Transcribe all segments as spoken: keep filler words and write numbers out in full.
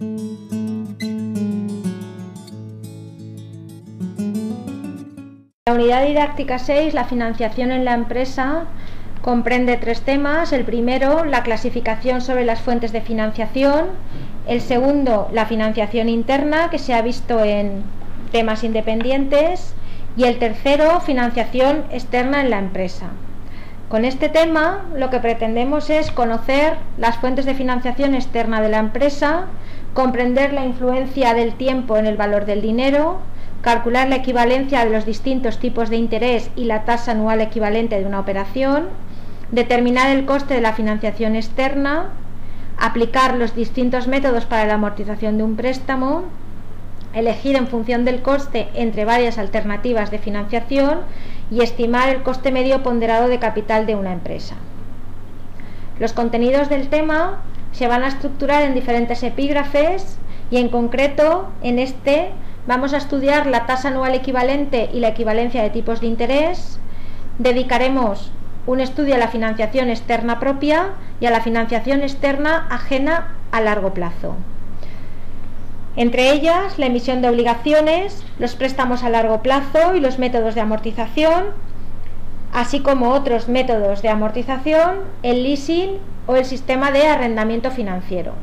La unidad didáctica seis, la financiación en la empresa, comprende tres temas. El primero, la clasificación sobre las fuentes de financiación. El segundo, la financiación interna, que se ha visto en temas independientes. Y el tercero, financiación externa en la empresa. Con este tema lo que pretendemos es conocer las fuentes de financiación externa de la empresa, comprender la influencia del tiempo en el valor del dinero, calcular la equivalencia de los distintos tipos de interés y la tasa anual equivalente de una operación, determinar el coste de la financiación externa, aplicar los distintos métodos para la amortización de un préstamo, elegir en función del coste entre varias alternativas de financiación y estimar el coste medio ponderado de capital de una empresa. Los contenidos del tema se van a estructurar en diferentes epígrafes y en concreto en este vamos a estudiar la tasa anual equivalente y la equivalencia de tipos de interés. Dedicaremos un estudio a la financiación externa propia y a la financiación externa ajena a largo plazo. Entre ellas, la emisión de obligaciones, los préstamos a largo plazo y los métodos de amortización, así como otros métodos de amortización, el leasing o el sistema de arrendamiento financiero.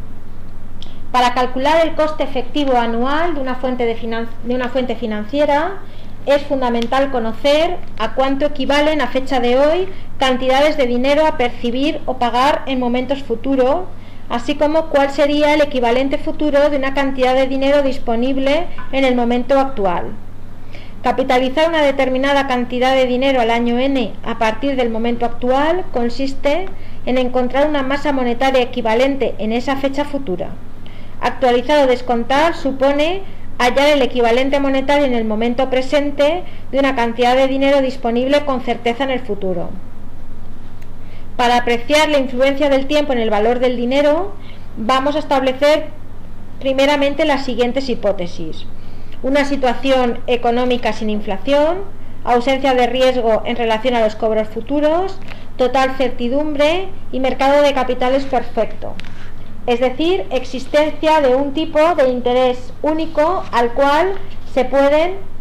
Para calcular el coste efectivo anual de una fuente, de finan- de una fuente financiera, es fundamental conocer a cuánto equivalen a fecha de hoy cantidades de dinero a percibir o pagar en momentos futuros, así como cuál sería el equivalente futuro de una cantidad de dinero disponible en el momento actual. Capitalizar una determinada cantidad de dinero al año N a partir del momento actual consiste en encontrar una masa monetaria equivalente en esa fecha futura. Actualizar o descontar supone hallar el equivalente monetario en el momento presente de una cantidad de dinero disponible con certeza en el futuro. Para apreciar la influencia del tiempo en el valor del dinero, vamos a establecer primeramente las siguientes hipótesis: una situación económica sin inflación, ausencia de riesgo en relación a los cobros futuros, total certidumbre y mercado de capitales perfecto. Es decir, existencia de un tipo de interés único al cual se pueden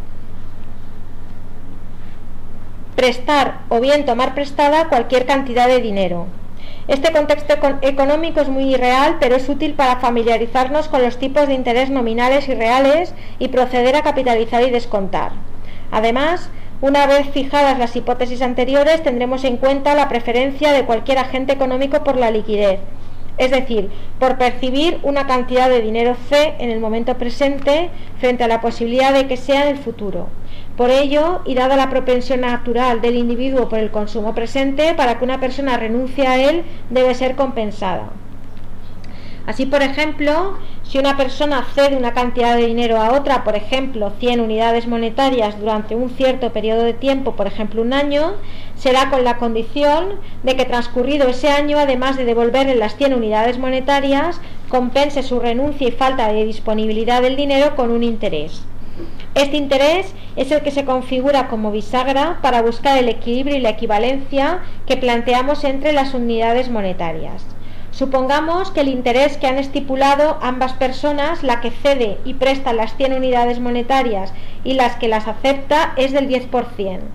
prestar o bien tomar prestada cualquier cantidad de dinero. Este contexto económico es muy irreal, pero es útil para familiarizarnos con los tipos de interés nominales y reales y proceder a capitalizar y descontar. Además, una vez fijadas las hipótesis anteriores, tendremos en cuenta la preferencia de cualquier agente económico por la liquidez, es decir, por percibir una cantidad de dinero C en el momento presente frente a la posibilidad de que sea en el futuro. Por ello, y dada la propensión natural del individuo por el consumo presente, para que una persona renuncie a él, debe ser compensada. Así, por ejemplo, si una persona cede una cantidad de dinero a otra, por ejemplo, cien unidades monetarias durante un cierto periodo de tiempo, por ejemplo un año, será con la condición de que transcurrido ese año, además de devolverle las cien unidades monetarias, compense su renuncia y falta de disponibilidad del dinero con un interés. Este interés es el que se configura como bisagra para buscar el equilibrio y la equivalencia que planteamos entre las unidades monetarias. Supongamos que el interés que han estipulado ambas personas, la que cede y presta las cien unidades monetarias y las que las acepta, es del diez por ciento.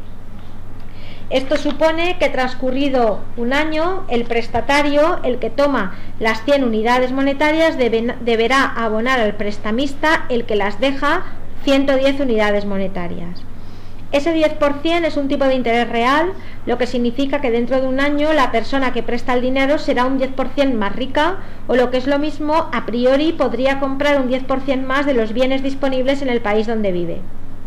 Esto supone que transcurrido un año, el prestatario, el que toma las cien unidades monetarias, debe, deberá abonar al prestamista, el que las deja, ciento diez unidades monetarias. Ese diez por ciento es un tipo de interés real, lo que significa que dentro de un año la persona que presta el dinero será un diez por ciento más rica, o lo que es lo mismo, a priori podría comprar un diez por ciento más de los bienes disponibles en el país donde vive.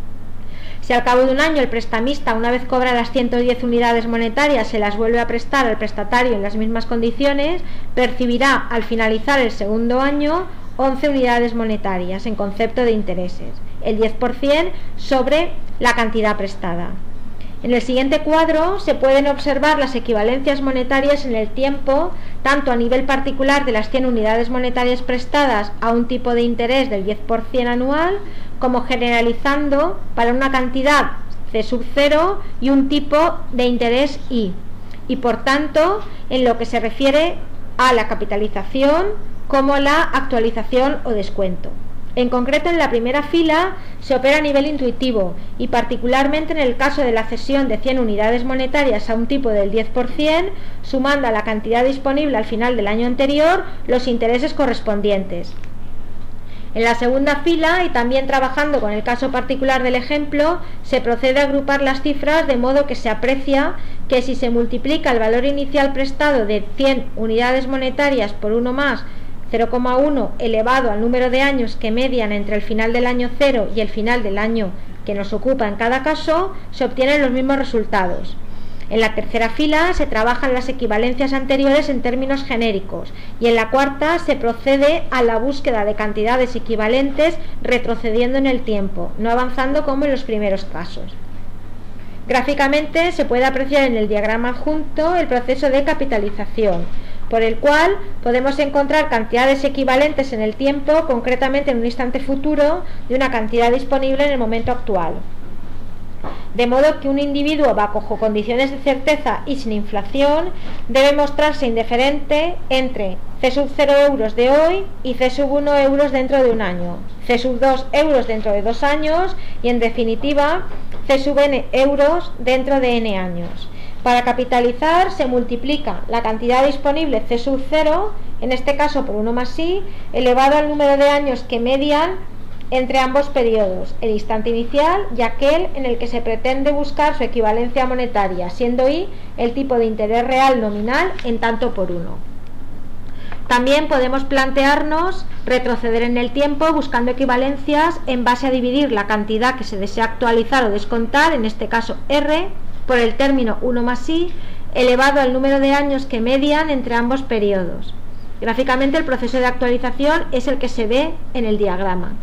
Si al cabo de un año el prestamista, una vez cobra las ciento diez unidades monetarias, se las vuelve a prestar al prestatario en las mismas condiciones, percibirá al finalizar el segundo año once unidades monetarias en concepto de intereses, el diez por ciento sobre la cantidad prestada. En el siguiente cuadro se pueden observar las equivalencias monetarias en el tiempo, tanto a nivel particular de las cien unidades monetarias prestadas a un tipo de interés del diez por ciento anual, como generalizando para una cantidad C sub cero y un tipo de interés I, y por tanto en lo que se refiere a la capitalización como la actualización o descuento. En concreto, en la primera fila se opera a nivel intuitivo y particularmente en el caso de la cesión de cien unidades monetarias a un tipo del diez por ciento, sumando a la cantidad disponible al final del año anterior los intereses correspondientes. En la segunda fila, y también trabajando con el caso particular del ejemplo, se procede a agrupar las cifras de modo que se aprecia que si se multiplica el valor inicial prestado de cien unidades monetarias por uno más cero coma uno elevado al número de años que median entre el final del año cero y el final del año que nos ocupa en cada caso, se obtienen los mismos resultados. En la tercera fila se trabajan las equivalencias anteriores en términos genéricos y en la cuarta se procede a la búsqueda de cantidades equivalentes retrocediendo en el tiempo, no avanzando como en los primeros casos. Gráficamente se puede apreciar en el diagrama adjunto el proceso de capitalización, por el cual podemos encontrar cantidades equivalentes en el tiempo, concretamente en un instante futuro, de una cantidad disponible en el momento actual. De modo que un individuo bajo condiciones de certeza y sin inflación debe mostrarse indiferente entre C sub cero euros de hoy y C sub uno euros dentro de un año, C sub dos euros dentro de dos años y, en definitiva, C sub n euros dentro de n años. Para capitalizar se multiplica la cantidad disponible C sub cero, en este caso por uno más i, elevado al número de años que median entre ambos periodos, el instante inicial y aquel en el que se pretende buscar su equivalencia monetaria, siendo i el tipo de interés real nominal en tanto por uno. También podemos plantearnos retroceder en el tiempo buscando equivalencias en base a dividir la cantidad que se desea actualizar o descontar, en este caso R, por el término uno más i, elevado al número de años que median entre ambos periodos. Gráficamente el proceso de actualización es el que se ve en el diagrama.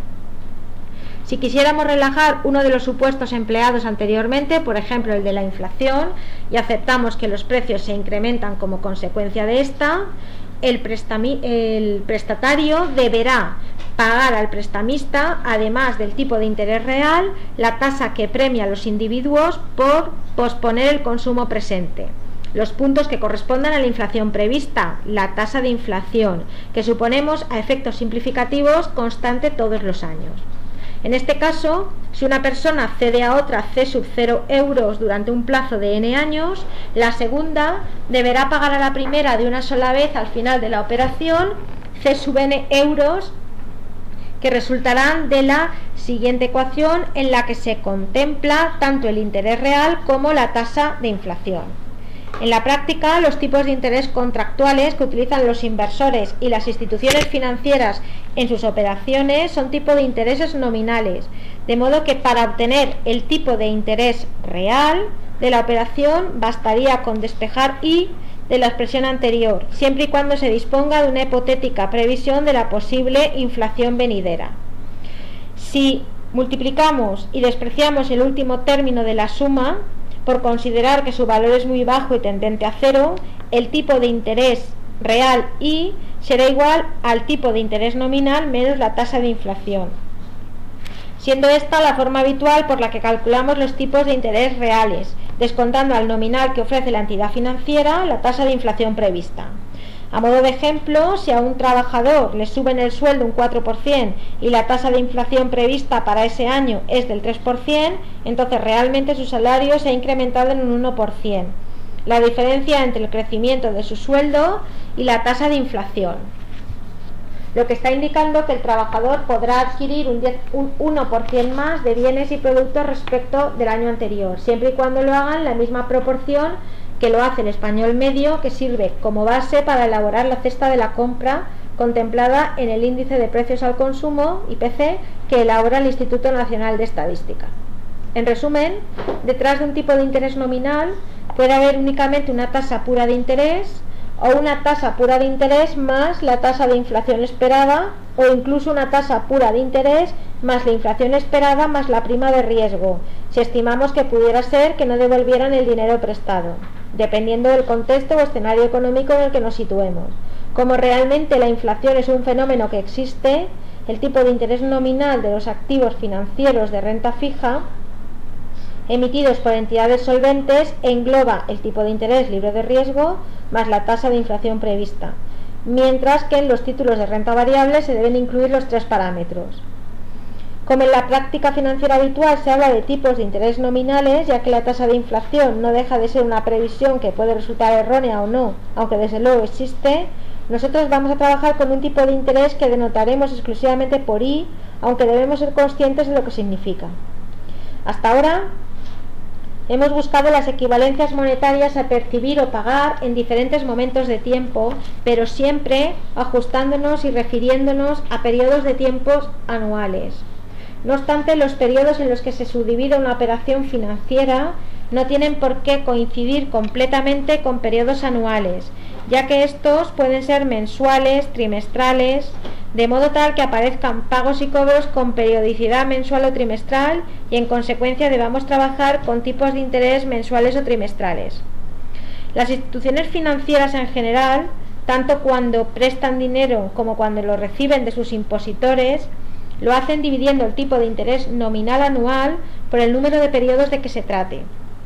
Si quisiéramos relajar uno de los supuestos empleados anteriormente, por ejemplo el de la inflación, y aceptamos que los precios se incrementan como consecuencia de esta, el, prestami- el prestatario deberá pagar al prestamista, además del tipo de interés real, la tasa que premia a los individuos por posponer el consumo presente, los puntos que correspondan a la inflación prevista, la tasa de inflación, que suponemos a efectos simplificativos constante todos los años. En este caso, si una persona cede a otra C sub cero euros durante un plazo de n años, la segunda deberá pagar a la primera de una sola vez al final de la operación C sub n euros, que resultarán de la siguiente ecuación en la que se contempla tanto el interés real como la tasa de inflación. En la práctica, los tipos de interés contractuales que utilizan los inversores y las instituciones financieras en sus operaciones son tipo de intereses nominales, de modo que para obtener el tipo de interés real de la operación bastaría con despejar I de la expresión anterior, siempre y cuando se disponga de una hipotética previsión de la posible inflación venidera. Si multiplicamos y despreciamos el último término de la suma, por considerar que su valor es muy bajo y tendente a cero, el tipo de interés real I será igual al tipo de interés nominal menos la tasa de inflación, siendo esta la forma habitual por la que calculamos los tipos de interés reales, descontando al nominal que ofrece la entidad financiera la tasa de inflación prevista. A modo de ejemplo, si a un trabajador le suben el sueldo un cuatro por ciento y la tasa de inflación prevista para ese año es del tres por ciento, entonces realmente su salario se ha incrementado en un uno por ciento, la diferencia entre el crecimiento de su sueldo y la tasa de inflación, lo que está indicando que el trabajador podrá adquirir un, diez, un uno por ciento más de bienes y productos respecto del año anterior, siempre y cuando lo hagan en la misma proporción que lo hace el español medio, que sirve como base para elaborar la cesta de la compra contemplada en el índice de precios al consumo, I P C, que elabora el Instituto Nacional de Estadística. En resumen, detrás de un tipo de interés nominal puede haber únicamente una tasa pura de interés o una tasa pura de interés más la tasa de inflación esperada, o incluso una tasa pura de interés más la inflación esperada más la prima de riesgo, si estimamos que pudiera ser que no devolvieran el dinero prestado, dependiendo del contexto o escenario económico en el que nos situemos. Como realmente la inflación es un fenómeno que existe, el tipo de interés nominal de los activos financieros de renta fija emitidos por entidades solventes engloba el tipo de interés libre de riesgo más la tasa de inflación prevista. mientras que en los títulos de renta variable se deben incluir los tres parámetros. Como en la práctica financiera habitual se habla de tipos de interés nominales, ya que la tasa de inflación no deja de ser una previsión que puede resultar errónea o no, aunque desde luego existe, nosotros vamos a trabajar con un tipo de interés que denotaremos exclusivamente por I, aunque debemos ser conscientes de lo que significa. Hasta ahora hemos buscado las equivalencias monetarias a percibir o pagar en diferentes momentos de tiempo, pero siempre ajustándonos y refiriéndonos a periodos de tiempos anuales. No obstante, los periodos en los que se subdivide una operación financiera no tienen por qué coincidir completamente con periodos anuales, ya que estos pueden ser mensuales, trimestrales, de modo tal que aparezcan pagos y cobros con periodicidad mensual o trimestral y en consecuencia debamos trabajar con tipos de interés mensuales o trimestrales. Las instituciones financieras en general, tanto cuando prestan dinero como cuando lo reciben de sus impositores, lo hacen dividiendo el tipo de interés nominal anual por el número de periodos de que se trate.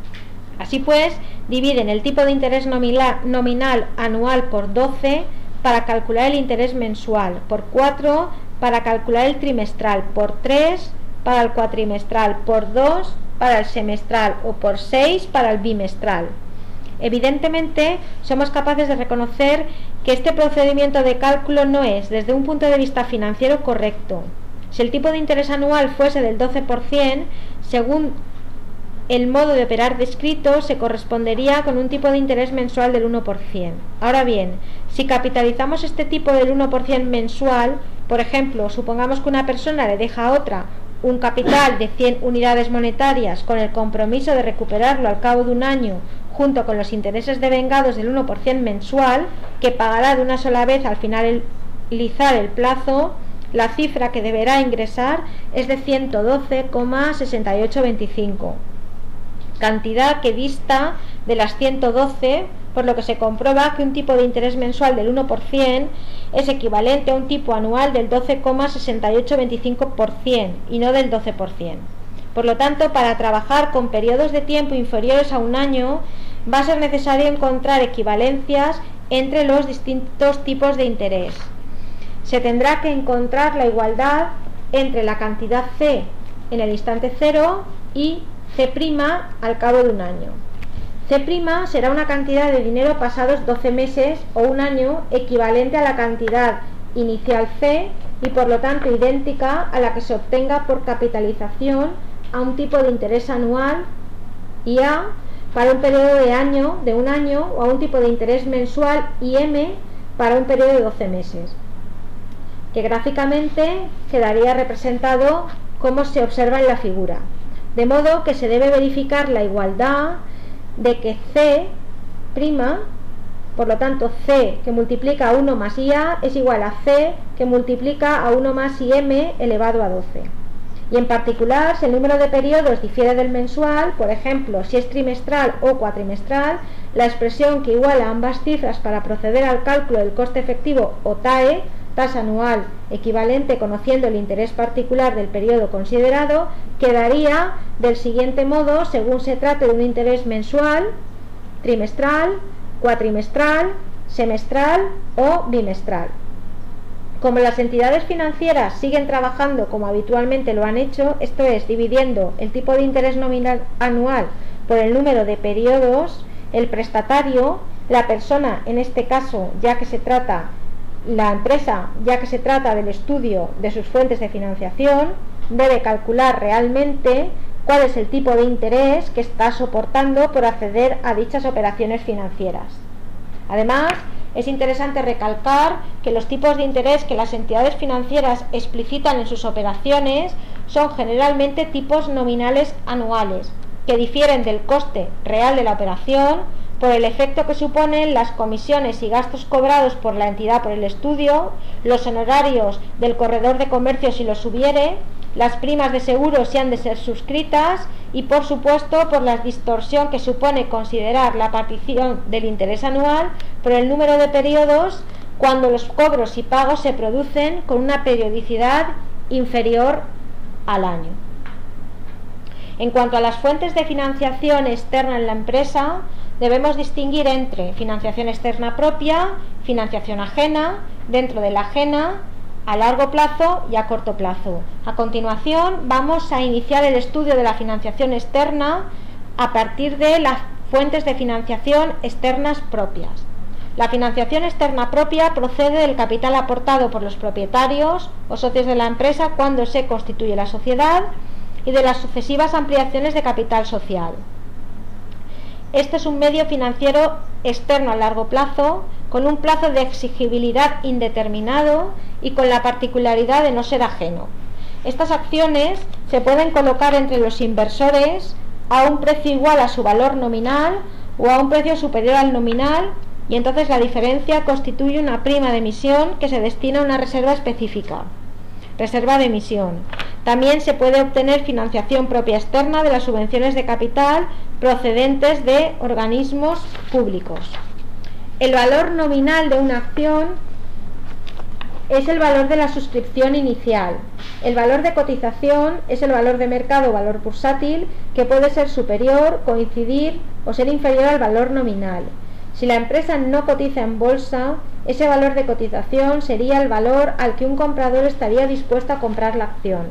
Así pues, dividen el tipo de interés nominal, nominal anual por doce para calcular el interés mensual, por cuatro para calcular el trimestral, por tres para el cuatrimestral, por dos para el semestral o por seis para el bimestral. Evidentemente, somos capaces de reconocer que este procedimiento de cálculo no es, desde un punto de vista financiero, correcto. Si el tipo de interés anual fuese del doce por ciento, según el modo de operar descrito, se correspondería con un tipo de interés mensual del uno por ciento. Ahora bien, si capitalizamos este tipo del uno por ciento mensual, por ejemplo, supongamos que una persona le deja a otra un capital de cien unidades monetarias con el compromiso de recuperarlo al cabo de un año junto con los intereses devengados del uno por ciento mensual, que pagará de una sola vez al finalizar el plazo, la cifra que deberá ingresar es de ciento doce coma sesenta y ocho veinticinco, cantidad que dista de las ciento doce, por lo que se comprueba que un tipo de interés mensual del uno por ciento es equivalente a un tipo anual del doce coma sesenta y ocho veinticinco por ciento y no del doce por ciento. Por lo tanto, para trabajar con periodos de tiempo inferiores a un año, va a ser necesario encontrar equivalencias entre los distintos tipos de interés. Se tendrá que encontrar la igualdad entre la cantidad C en el instante cero y C' al cabo de un año. C' será una cantidad de dinero pasados doce meses o un año equivalente a la cantidad inicial C y por lo tanto idéntica a la que se obtenga por capitalización a un tipo de interés anual, y A para un periodo de año de un año o a un tipo de interés mensual, y M para un periodo de doce meses, que gráficamente quedaría representado como se observa en la figura. De modo que se debe verificar la igualdad de que C', por lo tanto C que multiplica a uno más I A es igual a C que multiplica a uno más I M elevado a doce. Y en particular, si el número de periodos difiere del mensual, por ejemplo, si es trimestral o cuatrimestral, la expresión que iguala ambas cifras para proceder al cálculo del coste efectivo o TAE, tasa anual equivalente conociendo el interés particular del periodo considerado, quedaría del siguiente modo según se trate de un interés mensual, trimestral, cuatrimestral, semestral o bimestral. Como las entidades financieras siguen trabajando como habitualmente lo han hecho, esto es, dividiendo el tipo de interés nominal anual por el número de periodos, el prestatario, la persona en este caso, ya que se trata la empresa, ya que se trata del estudio de sus fuentes de financiación, debe calcular realmente cuál es el tipo de interés que está soportando por acceder a dichas operaciones financieras. Además, es interesante recalcar que los tipos de interés que las entidades financieras explicitan en sus operaciones son generalmente tipos nominales anuales, que difieren del coste real de la operación por el efecto que suponen las comisiones y gastos cobrados por la entidad por el estudio, los honorarios del corredor de comercio si los hubiere, las primas de seguro si han de ser suscritas y por supuesto por la distorsión que supone considerar la partición del interés anual por el número de periodos cuando los cobros y pagos se producen con una periodicidad inferior al año. En cuanto a las fuentes de financiación externa en la empresa, debemos distinguir entre financiación externa propia financiación ajena, dentro de la ajena, a largo plazo y a corto plazo. A continuación vamos a iniciar el estudio de la financiación externa a partir de las fuentes de financiación externas propias. La financiación externa propia procede del capital aportado por los propietarios o socios de la empresa cuando se constituye la sociedad y de las sucesivas ampliaciones de capital social. Este es un medio financiero externo a largo plazo, con un plazo de exigibilidad indeterminado y con la particularidad de no ser ajeno. Estas acciones se pueden colocar entre los inversores a un precio igual a su valor nominal o a un precio superior al nominal, y entonces la diferencia constituye una prima de emisión que se destina a una reserva específica, reserva de emisión. También se puede obtener financiación propia externa de las subvenciones de capital procedentes de organismos públicos. El valor nominal de una acción es el valor de la suscripción inicial. El valor de cotización es el valor de mercado o valor bursátil, que puede ser superior, coincidir o ser inferior al valor nominal. Si la empresa no cotiza en bolsa, ese valor de cotización sería el valor al que un comprador estaría dispuesto a comprar la acción.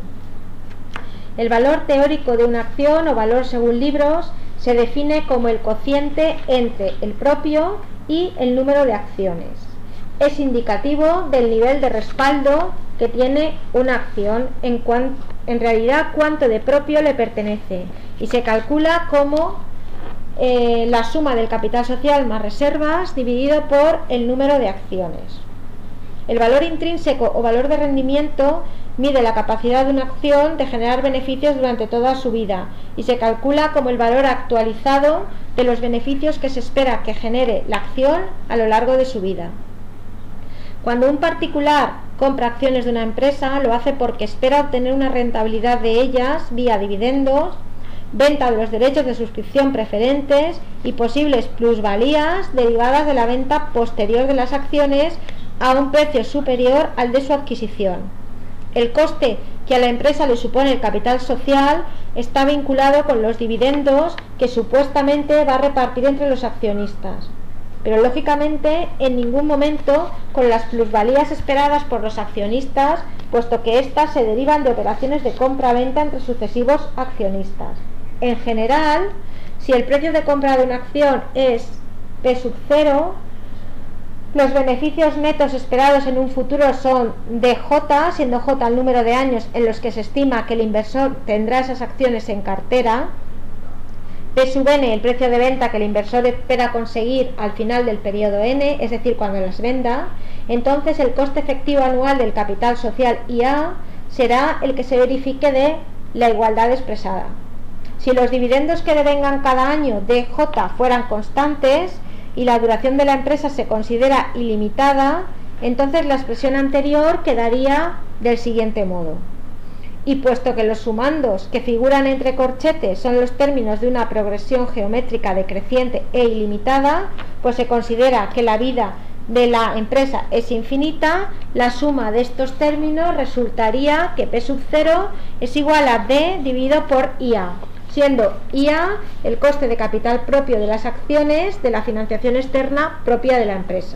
El valor teórico de una acción o valor según libros se define como el cociente entre el propio y el número de acciones. Es indicativo del nivel de respaldo que tiene una acción, en, cuan, en realidad cuánto de propio le pertenece, y se calcula como eh, la suma del capital social más reservas dividido por el número de acciones. El valor intrínseco o valor de rendimiento mide la capacidad de una acción de generar beneficios durante toda su vida y se calcula como el valor actualizado de los beneficios que se espera que genere la acción a lo largo de su vida. Cuando un particular compra acciones de una empresa, lo hace porque espera obtener una rentabilidad de ellas vía dividendos, venta de los derechos de suscripción preferentes y posibles plusvalías derivadas de la venta posterior de las acciones a un precio superior al de su adquisición. El coste que a la empresa le supone el capital social está vinculado con los dividendos que supuestamente va a repartir entre los accionistas, pero lógicamente en ningún momento con las plusvalías esperadas por los accionistas, puesto que éstas se derivan de operaciones de compra-venta entre sucesivos accionistas. En general, si el precio de compra de una acción es P sub cero, los beneficios netos esperados en un futuro son D J, siendo J el número de años en los que se estima que el inversor tendrá esas acciones en cartera, P sub N el precio de venta que el inversor espera conseguir al final del periodo N, es decir, cuando las venda. Entonces el coste efectivo anual del capital social I A será el que se verifique de la igualdad expresada. Si los dividendos que devengan cada año D J fueran constantes y la duración de la empresa se considera ilimitada, entonces la expresión anterior quedaría del siguiente modo. Y puesto que los sumandos que figuran entre corchetes son los términos de una progresión geométrica decreciente e ilimitada, pues se considera que la vida de la empresa es infinita, la suma de estos términos resultaría que P sub cero es igual a D dividido por I A, siendo I A el coste de capital propio de las acciones de la financiación externa propia de la empresa.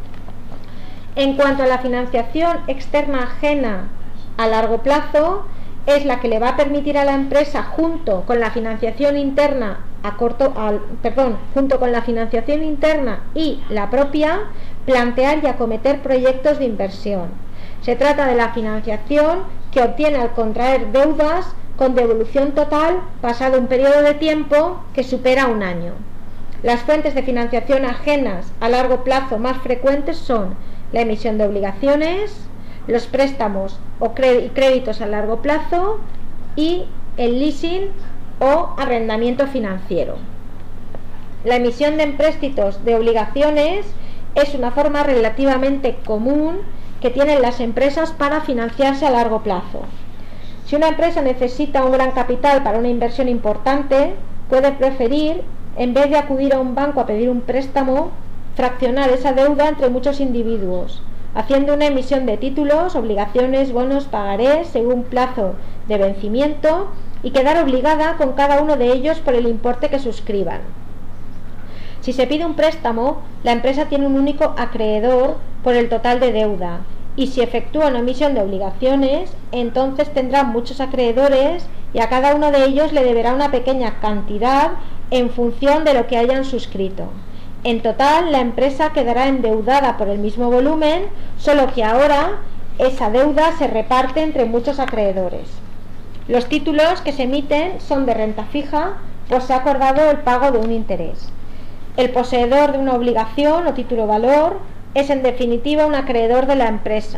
En cuanto a la financiación externa ajena a largo plazo, es la que le va a permitir a la empresa, junto con la financiación interna a corto, al, perdón, junto con la financiación interna y la propia, plantear y acometer proyectos de inversión. Se trata de la financiación que obtiene al contraer deudas con devolución total pasado un periodo de tiempo que supera un año. Las fuentes de financiación ajenas a largo plazo más frecuentes son la emisión de obligaciones, los préstamos o créditos a largo plazo y el leasing o arrendamiento financiero. La emisión de empréstitos de obligaciones es una forma relativamente común que tienen las empresas para financiarse a largo plazo. Si una empresa necesita un gran capital para una inversión importante, puede preferir, en vez de acudir a un banco a pedir un préstamo, fraccionar esa deuda entre muchos individuos, haciendo una emisión de títulos, obligaciones, bonos, pagarés según plazo de vencimiento y quedar obligada con cada uno de ellos por el importe que suscriban. Si se pide un préstamo, la empresa tiene un único acreedor por el total de deuda, y si efectúa una emisión de obligaciones, entonces tendrá muchos acreedores y a cada uno de ellos le deberá una pequeña cantidad en función de lo que hayan suscrito. En total, la empresa quedará endeudada por el mismo volumen, solo que ahora esa deuda se reparte entre muchos acreedores. Los títulos que se emiten son de renta fija, pues se ha acordado el pago de un interés. El poseedor de una obligación o título valor es en definitiva un acreedor de la empresa.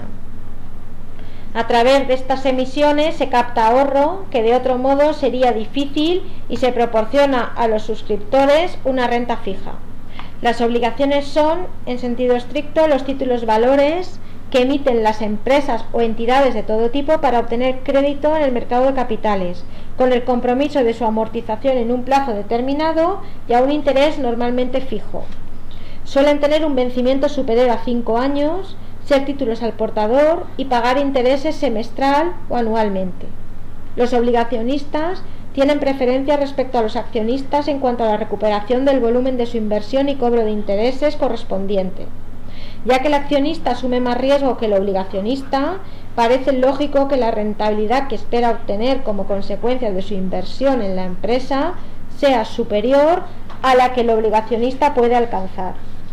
A través de estas emisiones se capta ahorro que de otro modo sería difícil y se proporciona a los suscriptores una renta fija. Las obligaciones son, en sentido estricto, los títulos valores que emiten las empresas o entidades de todo tipo para obtener crédito en el mercado de capitales, con el compromiso de su amortización en un plazo determinado y a un interés normalmente fijo. Suelen tener un vencimiento superior a cinco años, ser títulos al portador y pagar intereses semestral o anualmente. Los obligacionistas tienen preferencia respecto a los accionistas en cuanto a la recuperación del volumen de su inversión y cobro de intereses correspondiente. Ya que el accionista asume más riesgo que el obligacionista, parece lógico que la rentabilidad que espera obtener como consecuencia de su inversión en la empresa sea superior a la que el obligacionista puede alcanzar.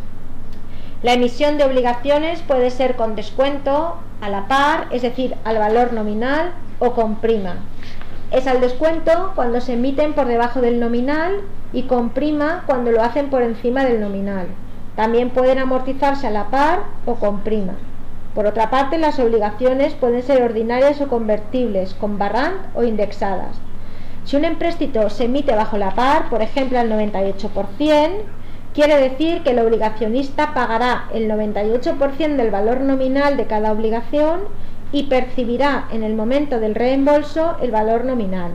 La emisión de obligaciones puede ser con descuento, a la par, es decir, al valor nominal, o con prima. Es al descuento cuando se emiten por debajo del nominal y con prima cuando lo hacen por encima del nominal. También pueden amortizarse a la par o con prima. Por otra parte, las obligaciones pueden ser ordinarias o convertibles, con barrant o indexadas. Si un empréstito se emite bajo la par, por ejemplo al noventa y ocho por ciento, quiere decir que el obligacionista pagará el noventa y ocho por ciento del valor nominal de cada obligación y percibirá en el momento del reembolso el valor nominal.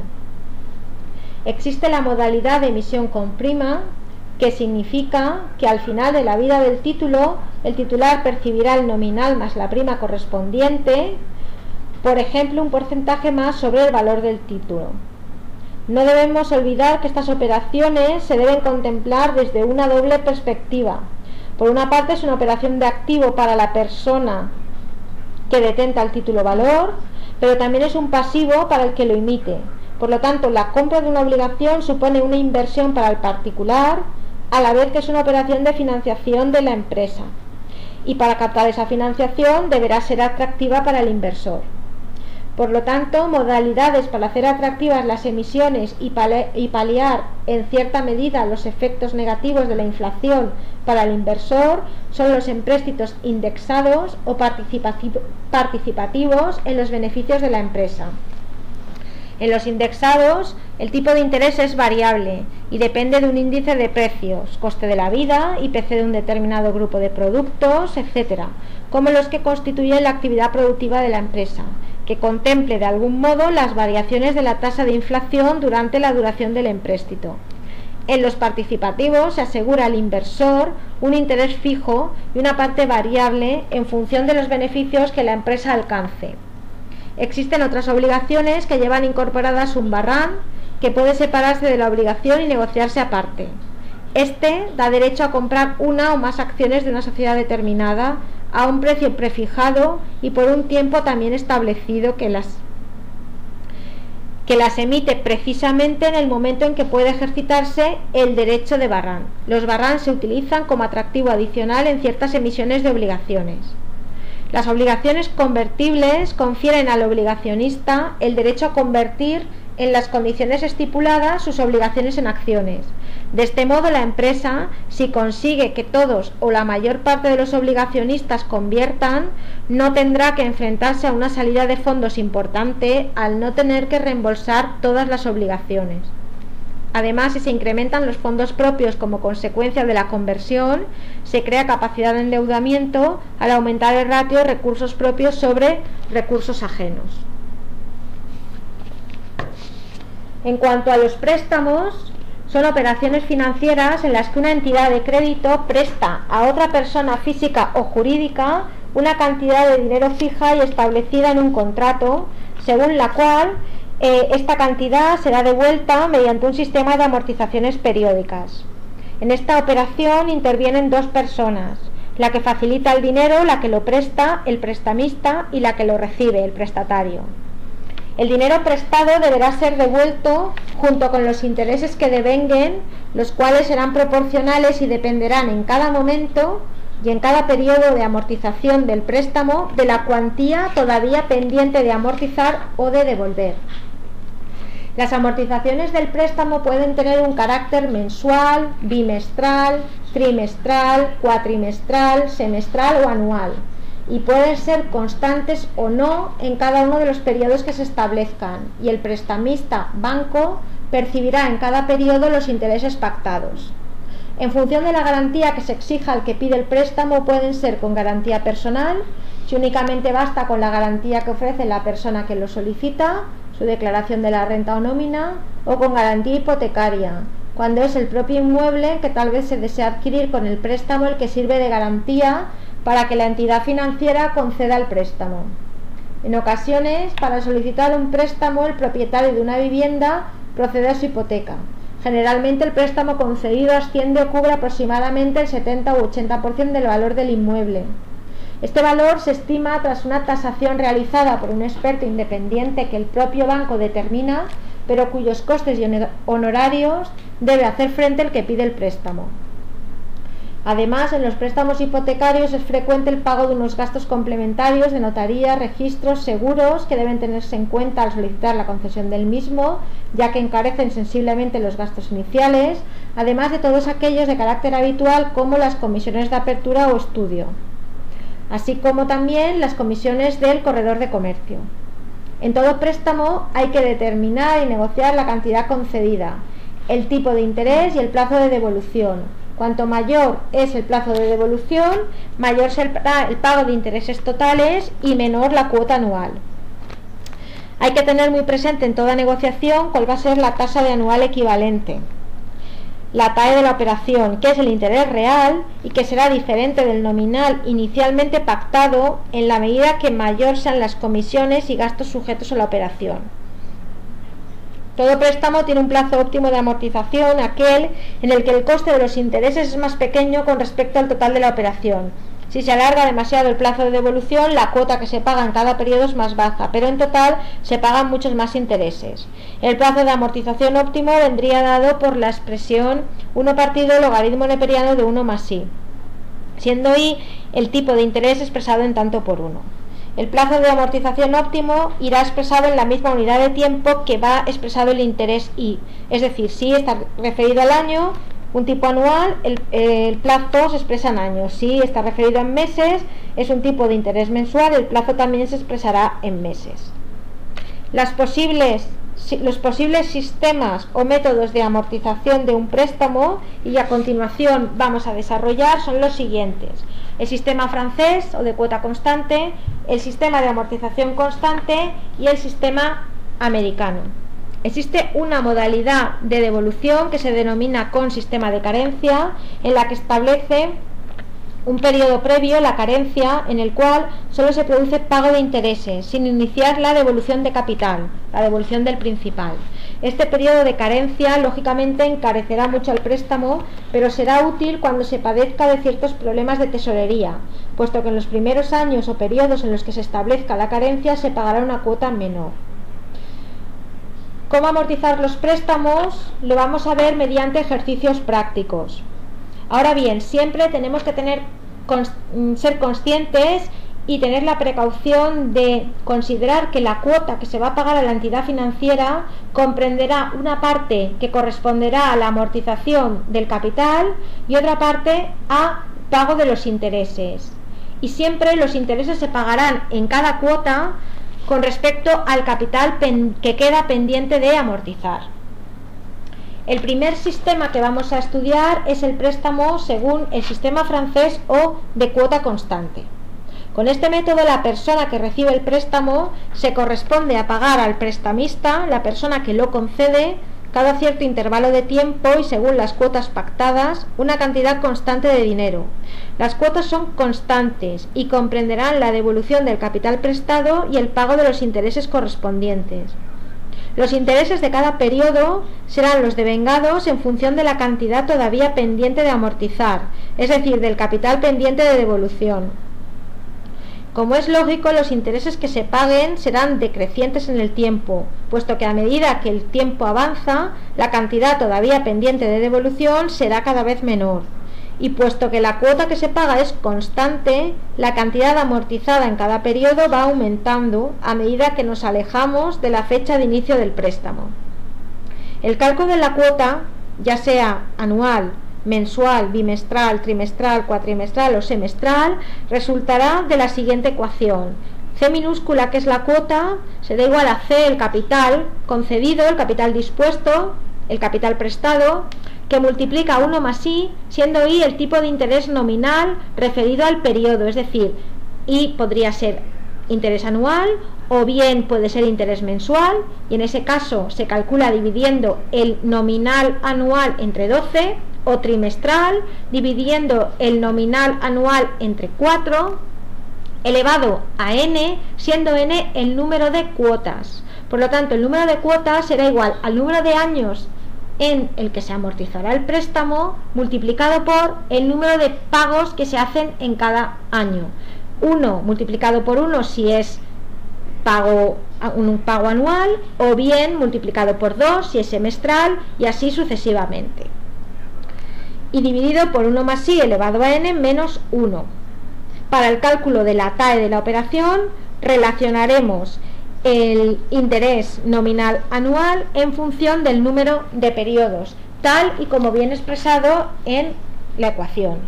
Existe la modalidad de emisión con prima, que significa que al final de la vida del título, el titular percibirá el nominal más la prima correspondiente, por ejemplo, un porcentaje más sobre el valor del título. No debemos olvidar que estas operaciones se deben contemplar desde una doble perspectiva. Por una parte, es una operación de activo para la persona que detenta el título valor, pero también es un pasivo para el que lo emite. Por lo tanto, la compra de una obligación supone una inversión para el particular, a la vez que es una operación de financiación de la empresa. Y para captar esa financiación deberá ser atractiva para el inversor. Por lo tanto, modalidades para hacer atractivas las emisiones y paliar en cierta medida los efectos negativos de la inflación para el inversor son los empréstitos indexados o participativos en los beneficios de la empresa. En los indexados, el tipo de interés es variable y depende de un índice de precios, coste de la vida, I P C de un determinado grupo de productos, etcétera, como los que constituyen la actividad productiva de la empresa, que contemple de algún modo las variaciones de la tasa de inflación durante la duración del empréstito. En los participativos se asegura al inversor un interés fijo y una parte variable en función de los beneficios que la empresa alcance. Existen otras obligaciones que llevan incorporadas un barrant que puede separarse de la obligación y negociarse aparte. Este da derecho a comprar una o más acciones de una sociedad determinada a un precio prefijado y por un tiempo también establecido que las, que las emite precisamente en el momento en que puede ejercitarse el derecho de barrant. Los barrants se utilizan como atractivo adicional en ciertas emisiones de obligaciones. Las obligaciones convertibles confieren al obligacionista el derecho a convertir en las condiciones estipuladas sus obligaciones en acciones. De este modo, la empresa, si consigue que todos o la mayor parte de los obligacionistas conviertan, no tendrá que enfrentarse a una salida de fondos importante al no tener que reembolsar todas las obligaciones. Además, si se incrementan los fondos propios como consecuencia de la conversión, se crea capacidad de endeudamiento al aumentar el ratio de recursos propios sobre recursos ajenos. En cuanto a los préstamos, son operaciones financieras en las que una entidad de crédito presta a otra persona física o jurídica una cantidad de dinero fija y establecida en un contrato, según la cual eh, esta cantidad será devuelta mediante un sistema de amortizaciones periódicas. En esta operación intervienen dos personas: la que facilita el dinero, la que lo presta, el prestamista, y la que lo recibe, el prestatario. El dinero prestado deberá ser devuelto junto con los intereses que devenguen, los cuales serán proporcionales y dependerán en cada momento y en cada periodo de amortización del préstamo de la cuantía todavía pendiente de amortizar o de devolver. Las amortizaciones del préstamo pueden tener un carácter mensual, bimestral, trimestral, cuatrimestral, semestral o anual, y pueden ser constantes o no en cada uno de los periodos que se establezcan, y el prestamista banco percibirá en cada periodo los intereses pactados. En función de la garantía que se exija al que pide el préstamo, pueden ser con garantía personal, si únicamente basta con la garantía que ofrece la persona que lo solicita, su declaración de la renta o nómina, o con garantía hipotecaria, cuando es el propio inmueble que tal vez se desea adquirir con el préstamo el que sirve de garantía para que la entidad financiera conceda el préstamo. En ocasiones, para solicitar un préstamo, el propietario de una vivienda procede a su hipoteca. Generalmente el préstamo concedido asciende o cubre aproximadamente el setenta u ochenta por ciento del valor del inmueble. Este valor se estima tras una tasación realizada por un experto independiente que el propio banco determina, pero cuyos costes y honorarios debe hacer frente el que pide el préstamo. Además, en los préstamos hipotecarios es frecuente el pago de unos gastos complementarios de notaría, registros, seguros, que deben tenerse en cuenta al solicitar la concesión del mismo, ya que encarecen sensiblemente los gastos iniciales, además de todos aquellos de carácter habitual como las comisiones de apertura o estudio, así como también las comisiones del corredor de comercio. En todo préstamo hay que determinar y negociar la cantidad concedida, el tipo de interés y el plazo de devolución. Cuanto mayor es el plazo de devolución, mayor será el pago de intereses totales y menor la cuota anual. Hay que tener muy presente en toda negociación cuál va a ser la tasa de anual equivalente, la T A E de la operación, que es el interés real y que será diferente del nominal inicialmente pactado en la medida que mayor sean las comisiones y gastos sujetos a la operación. Todo préstamo tiene un plazo óptimo de amortización, aquel en el que el coste de los intereses es más pequeño con respecto al total de la operación. Si se alarga demasiado el plazo de devolución, la cuota que se paga en cada periodo es más baja, pero en total se pagan muchos más intereses. El plazo de amortización óptimo vendría dado por la expresión uno partido logaritmo neperiano de uno más i, siendo i el tipo de interés expresado en tanto por uno. El plazo de amortización óptimo irá expresado en la misma unidad de tiempo que va expresado el interés I, es decir, si está referido al año, un tipo anual, el, el plazo se expresa en años. Si está referido en meses, es un tipo de interés mensual, el plazo también se expresará en meses. Las posibles, los posibles sistemas o métodos de amortización de un préstamo, y a continuación vamos a desarrollar, son los siguientes: el sistema francés o de cuota constante, el sistema de amortización constante y el sistema americano. Existe una modalidad de devolución que se denomina con sistema de carencia, en la que establece un periodo previo, la carencia, en el cual solo se produce pago de intereses, sin iniciar la devolución de capital, la devolución del principal. Este periodo de carencia, lógicamente, encarecerá mucho el préstamo, pero será útil cuando se padezca de ciertos problemas de tesorería, puesto que en los primeros años o periodos en los que se establezca la carencia se pagará una cuota menor. ¿Cómo amortizar los préstamos? Lo vamos a ver mediante ejercicios prácticos. Ahora bien, siempre tenemos que tener, ser conscientes y tener la precaución de considerar que la cuota que se va a pagar a la entidad financiera comprenderá una parte que corresponderá a la amortización del capital y otra parte a pago de los intereses. Y siempre los intereses se pagarán en cada cuota con respecto al capital que queda pendiente de amortizar. El primer sistema que vamos a estudiar es el préstamo según el sistema francés o de cuota constante. Con este método, la persona que recibe el préstamo se corresponde a pagar al prestamista, la persona que lo concede, cada cierto intervalo de tiempo y según las cuotas pactadas, una cantidad constante de dinero. Las cuotas son constantes y comprenderán la devolución del capital prestado y el pago de los intereses correspondientes. Los intereses de cada periodo serán los devengados en función de la cantidad todavía pendiente de amortizar, es decir, del capital pendiente de devolución. Como es lógico, los intereses que se paguen serán decrecientes en el tiempo, puesto que a medida que el tiempo avanza, la cantidad todavía pendiente de devolución será cada vez menor. Y puesto que la cuota que se paga es constante, la cantidad amortizada en cada periodo va aumentando a medida que nos alejamos de la fecha de inicio del préstamo. El cálculo de la cuota, ya sea anual, mensual, bimestral, trimestral, cuatrimestral o semestral, resultará de la siguiente ecuación. C minúscula, que es la cuota, será igual a C, el capital concedido, el capital dispuesto, el capital prestado, que multiplica uno más I, siendo I el tipo de interés nominal referido al periodo, es decir, I podría ser interés anual o bien puede ser interés mensual, y en ese caso se calcula dividiendo el nominal anual entre doce, o trimestral dividiendo el nominal anual entre cuatro, elevado a n, siendo n el número de cuotas. Por lo tanto, el número de cuotas será igual al número de años en el que se amortizará el préstamo multiplicado por el número de pagos que se hacen en cada año. uno multiplicado por uno si es pago, un pago anual, o bien multiplicado por dos si es semestral, y así sucesivamente. Y dividido por uno más I elevado a n menos uno. Para el cálculo de la T A E de la operación relacionaremos el interés nominal anual en función del número de periodos, tal y como viene expresado en la ecuación.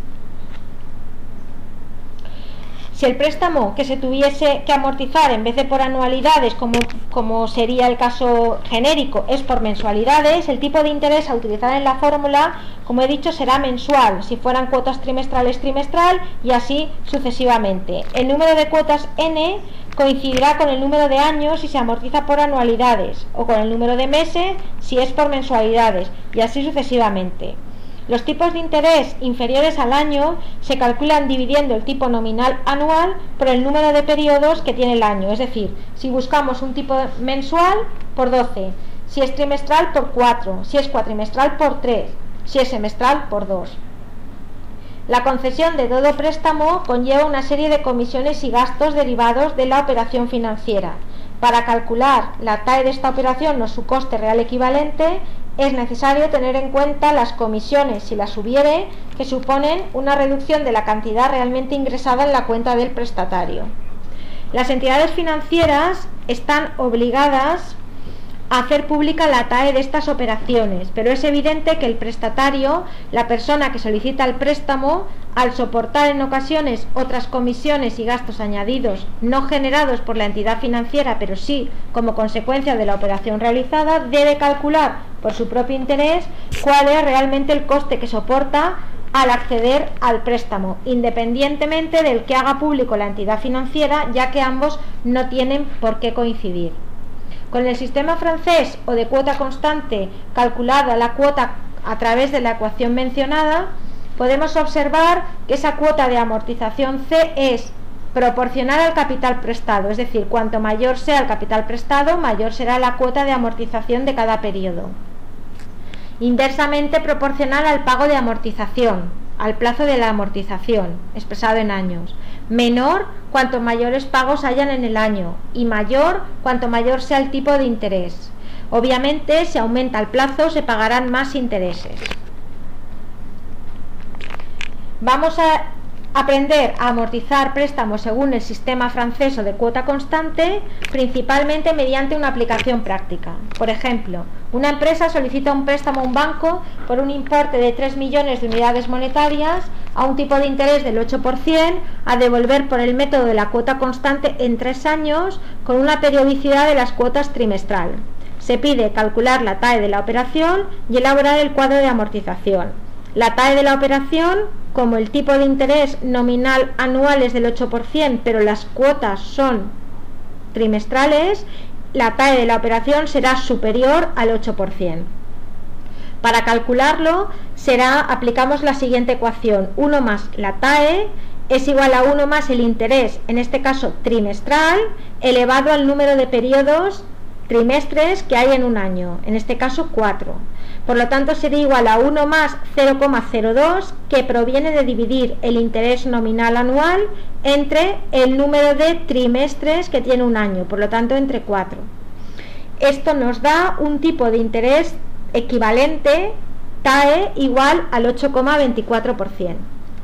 Si el préstamo que se tuviese que amortizar en vez de por anualidades, como, como sería el caso genérico, es por mensualidades, el tipo de interés a utilizar en la fórmula, como he dicho, será mensual. Si fueran cuotas trimestrales, trimestral, y así sucesivamente. El número de cuotas n coincidirá con el número de años si se amortiza por anualidades, o con el número de meses si es por mensualidades, y así sucesivamente. Los tipos de interés inferiores al año se calculan dividiendo el tipo nominal anual por el número de periodos que tiene el año, es decir, si buscamos un tipo mensual por doce, si es trimestral por cuatro, si es cuatrimestral por tres, si es semestral por dos. La concesión de todo préstamo conlleva una serie de comisiones y gastos derivados de la operación financiera. Para calcular la T A E de esta operación o su coste real equivalente, es necesario tener en cuenta las comisiones, si las hubiere, que suponen una reducción de la cantidad realmente ingresada en la cuenta del prestatario. Las entidades financieras están obligadas a hacer pública la T A E de estas operaciones, pero es evidente que el prestatario, la persona que solicita el préstamo, al soportar en ocasiones otras comisiones y gastos añadidos no generados por la entidad financiera, pero sí como consecuencia de la operación realizada, debe calcular por su propio interés cuál es realmente el coste que soporta al acceder al préstamo, independientemente del que haga público la entidad financiera, ya que ambos no tienen por qué coincidir. Con el sistema francés o de cuota constante calculada la cuota a través de la ecuación mencionada, podemos observar que esa cuota de amortización C es proporcional al capital prestado, es decir, cuanto mayor sea el capital prestado, mayor será la cuota de amortización de cada periodo. Inversamente proporcional al pago de amortización, al plazo de la amortización, expresado en años. Menor cuanto mayores pagos hayan en el año, y mayor cuanto mayor sea el tipo de interés. Obviamente, si aumenta el plazo, se pagarán más intereses. Vamos a aprender a amortizar préstamos según el sistema francés o de cuota constante, principalmente mediante una aplicación práctica. Por ejemplo, una empresa solicita un préstamo a un banco por un importe de tres millones de unidades monetarias a un tipo de interés del ocho por ciento, a devolver por el método de la cuota constante en tres años, con una periodicidad de las cuotas trimestral. Se pide calcular la T A E de la operación y elaborar el cuadro de amortización. La T A E de la operación, como el tipo de interés nominal anual es del ocho por ciento, pero las cuotas son trimestrales, la T A E de la operación será superior al ocho por ciento. Para calcularlo, será, aplicamos la siguiente ecuación: uno más la T A E es igual a uno más el interés, en este caso trimestral, elevado al número de periodos trimestres que hay en un año, en este caso cuatro. Por lo tanto sería igual a uno más cero coma cero dos, que proviene de dividir el interés nominal anual entre el número de trimestres que tiene un año, por lo tanto entre cuatro. Esto nos da un tipo de interés equivalente, T A E, igual al ocho coma veinticuatro por ciento.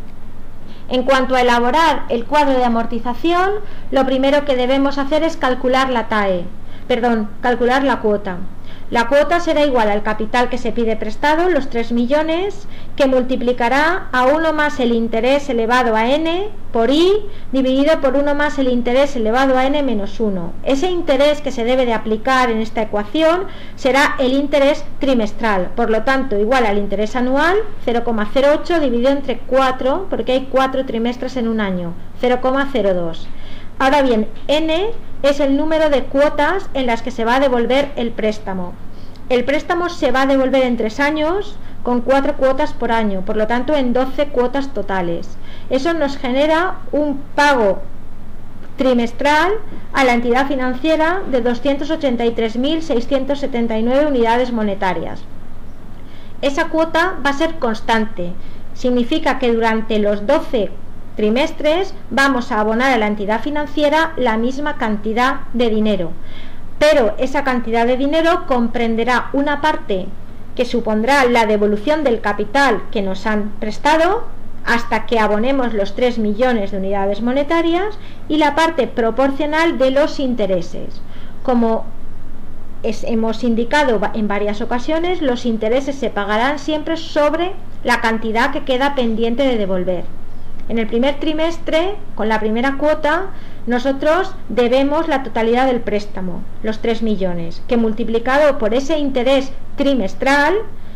En cuanto a elaborar el cuadro de amortización, lo primero que debemos hacer es calcular la T A E, perdón, calcular la cuota. La cuota será igual al capital que se pide prestado, los tres millones, que multiplicará a uno más el interés elevado a n por i, dividido por uno más el interés elevado a n menos uno. Ese interés que se debe de aplicar en esta ecuación será el interés trimestral, por lo tanto igual al interés anual, cero coma cero ocho dividido entre cuatro, porque hay cuatro trimestres en un año, cero coma cero dos. Ahora bien, n es el número de cuotas en las que se va a devolver el préstamo. El préstamo se va a devolver en tres años con cuatro cuotas por año, por lo tanto en doce cuotas totales. Eso nos genera un pago trimestral a la entidad financiera de doscientas ochenta y tres mil seiscientas setenta y nueve unidades monetarias. Esa cuota va a ser constante, significa que durante los doce trimestres vamos a abonar a la entidad financiera la misma cantidad de dinero, pero esa cantidad de dinero comprenderá una parte que supondrá la devolución del capital que nos han prestado hasta que abonemos los tres millones de unidades monetarias, y la parte proporcional de los intereses. Como es, hemos indicado en varias ocasiones, los intereses se pagarán siempre sobre la cantidad que queda pendiente de devolver. En el primer trimestre, con la primera cuota, nosotros debemos la totalidad del préstamo, los tres millones, que multiplicado por ese interés trimestral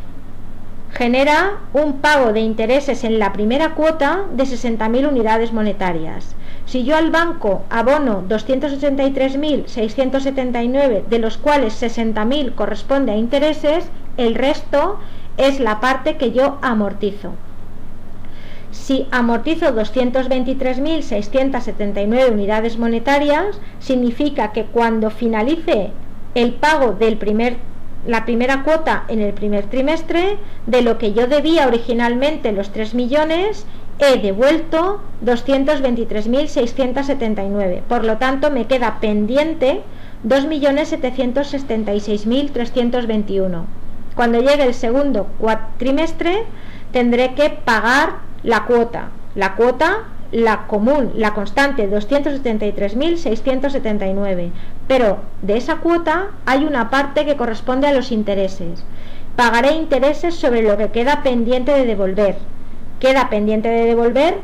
genera un pago de intereses en la primera cuota de sesenta mil unidades monetarias. Si yo al banco abono doscientas ochenta y tres mil seiscientas setenta y nueve, de los cuales sesenta mil corresponde a intereses, el resto es la parte que yo amortizo. Si amortizo doscientas veintitrés mil seiscientas setenta y nueve unidades monetarias, significa que cuando finalice el pago del primer, la primera cuota en el primer trimestre, de lo que yo debía originalmente, los tres millones, he devuelto doscientas veintitrés mil seiscientas setenta y nueve. Por lo tanto, me queda pendiente dos millones setecientos setenta y seis mil trescientos veintiuno. Cuando llegue el segundo trimestre, tendré que pagar la cuota, la cuota, la común, la constante, doscientas setenta y tres mil seiscientas setenta y nueve, pero de esa cuota hay una parte que corresponde a los intereses. Pagaré intereses sobre lo que queda pendiente de devolver. Queda pendiente de devolver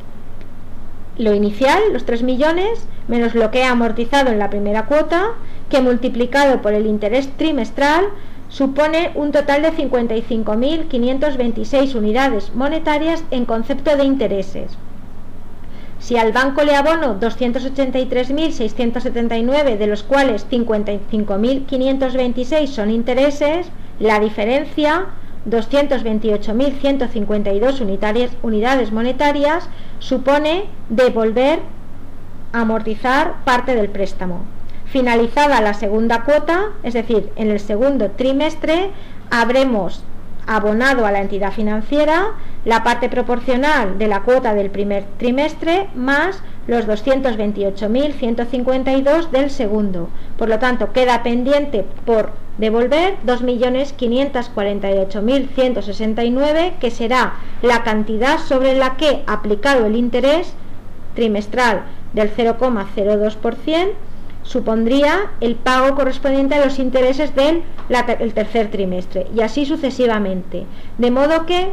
lo inicial, los tres millones, menos lo que he amortizado en la primera cuota, que multiplicado por el interés trimestral supone un total de cincuenta y cinco mil quinientas veintiséis unidades monetarias en concepto de intereses. Si al banco le abono doscientas ochenta y tres mil seiscientas setenta y nueve, de los cuales cincuenta y cinco mil quinientos veintiséis son intereses, la diferencia, doscientas veintiocho mil ciento cincuenta y dos unidades, unidades monetarias, supone devolver, amortizar parte del préstamo. Finalizada la segunda cuota, es decir, en el segundo trimestre, habremos abonado a la entidad financiera la parte proporcional de la cuota del primer trimestre más los doscientos veintiocho mil ciento cincuenta y dos del segundo. Por lo tanto, queda pendiente por devolver dos millones quinientos cuarenta y ocho mil ciento sesenta y nueve, que será la cantidad sobre la que, aplicado el interés trimestral del cero coma cero dos por ciento, supondría el pago correspondiente a los intereses del la, el tercer trimestre, y así sucesivamente. De modo que,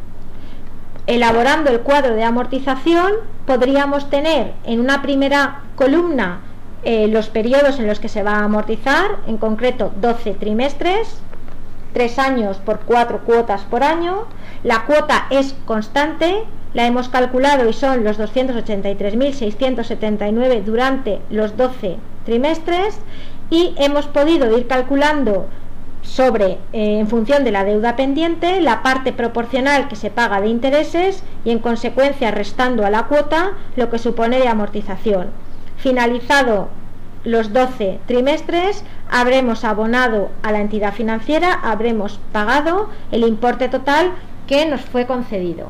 elaborando el cuadro de amortización, podríamos tener en una primera columna eh, los periodos en los que se va a amortizar, en concreto doce trimestres, tres años por cuatro cuotas por año. La cuota es constante, la hemos calculado y son los doscientas ochenta y tres mil seiscientas setenta y nueve durante los doce trimestres, y hemos podido ir calculando sobre, eh, en función de la deuda pendiente, la parte proporcional que se paga de intereses, y en consecuencia restando a la cuota lo que supone de amortización. Finalizado los doce trimestres habremos abonado a la entidad financiera, habremos pagado el importe total que nos fue concedido.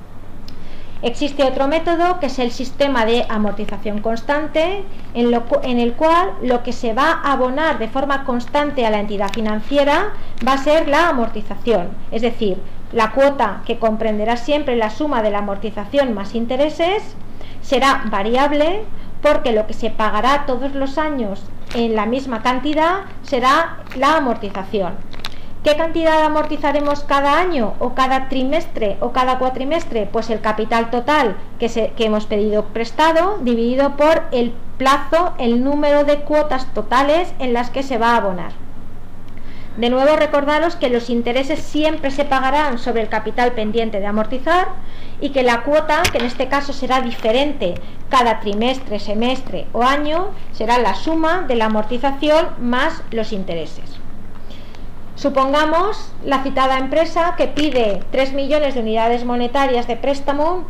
Existe otro método que es el sistema de amortización constante, en, lo, en el cual lo que se va a abonar de forma constante a la entidad financiera va a ser la amortización, es decir, la cuota que comprenderá siempre la suma de la amortización más intereses será variable, porque lo que se pagará todos los años en la misma cantidad será la amortización. ¿Qué cantidad amortizaremos cada año o cada trimestre o cada cuatrimestre? Pues el capital total que, se, que hemos pedido prestado dividido por el plazo, el número de cuotas totales en las que se va a abonar. De nuevo, recordaros que los intereses siempre se pagarán sobre el capital pendiente de amortizar y que la cuota, que en este caso será diferente cada trimestre, semestre o año, será la suma de la amortización más los intereses. Supongamos la citada empresa que pide tres millones de unidades monetarias de préstamo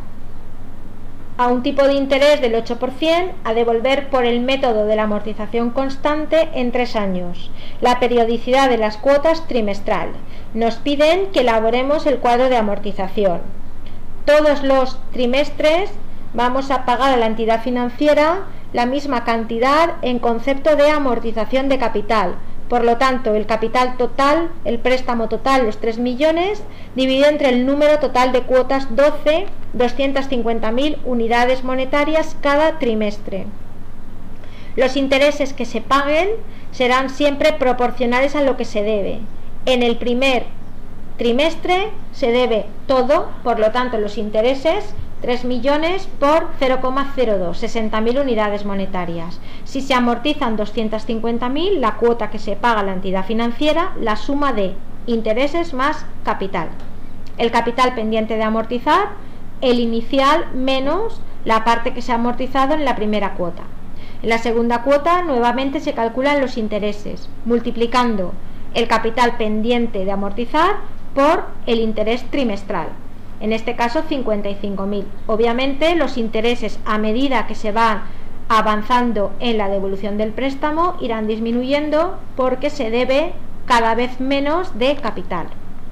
a un tipo de interés del ocho por ciento a devolver por el método de la amortización constante en tres años. La periodicidad de las cuotas trimestral. Nos piden que elaboremos el cuadro de amortización. Todos los trimestres vamos a pagar a la entidad financiera la misma cantidad en concepto de amortización de capital. Por lo tanto, el capital total, el préstamo total, los tres millones, dividido entre el número total de cuotas doce, doscientas cincuenta mil unidades monetarias cada trimestre. Los intereses que se paguen serán siempre proporcionales a lo que se debe. En el primer trimestre se debe todo, por lo tanto, los intereses tres millones por cero coma cero dos, sesenta mil unidades monetarias. Si se amortizan doscientas cincuenta mil, la cuota que se paga a la entidad financiera, la suma de intereses más capital. El capital pendiente de amortizar, el inicial menos la parte que se ha amortizado en la primera cuota. En la segunda cuota, nuevamente se calculan los intereses, multiplicando el capital pendiente de amortizar por el interés trimestral. En este caso cincuenta y cinco mil. Obviamente los intereses, a medida que se van avanzando en la devolución del préstamo, irán disminuyendo porque se debe cada vez menos de capital.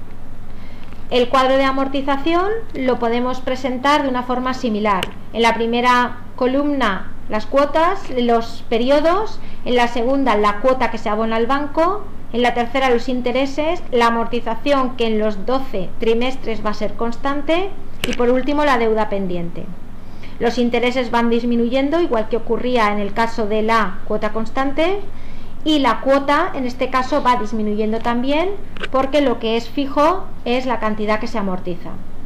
El cuadro de amortización lo podemos presentar de una forma similar. En la primera columna las cuotas, los periodos, en la segunda la cuota que se abona al banco, en la tercera los intereses, la amortización que en los doce trimestres va a ser constante y por último la deuda pendiente. Los intereses van disminuyendo igual que ocurría en el caso de la cuota constante y la cuota en este caso va disminuyendo también porque lo que es fijo es la cantidad que se amortiza.